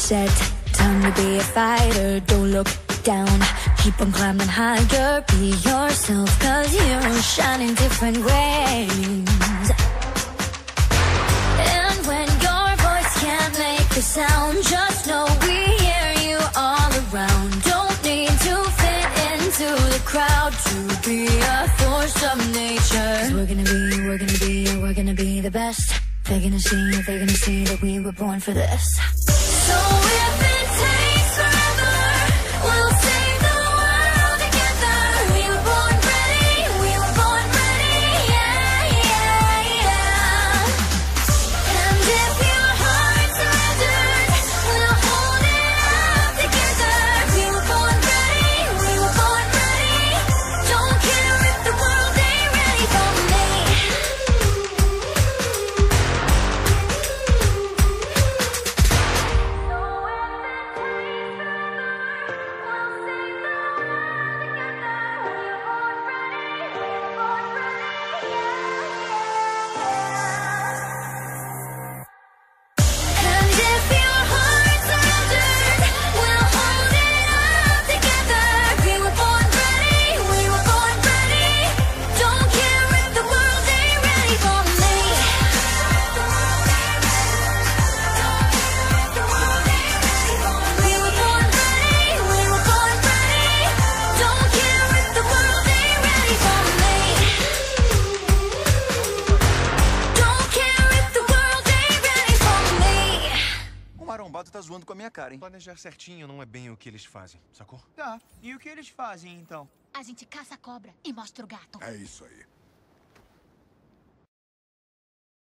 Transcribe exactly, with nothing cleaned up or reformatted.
set, time to be a fighter. Don't look down, keep on climbing higher. Be yourself, cause you shine in different ways. And when your voice can't make a sound, just know we hear you all around. Don't need to fit into the crowd to be a force of nature. Cause we're gonna be, we're gonna be, yeah, we're gonna be the best. They're gonna see, they're gonna see that we were born for this. So if it takes forever, we'll save the world together. We were born ready, we were born ready, yeah, yeah, yeah. And if your heart surrendered, we'll hold it up together. We were born ready, we were born ready. Don't care if the world ain't ready for me. Marombado tá zoando com a minha cara, hein? Planejar certinho não é bem o que eles fazem, sacou? Tá, e o que eles fazem, então? A gente caça a cobra e mostra o gato. É isso aí.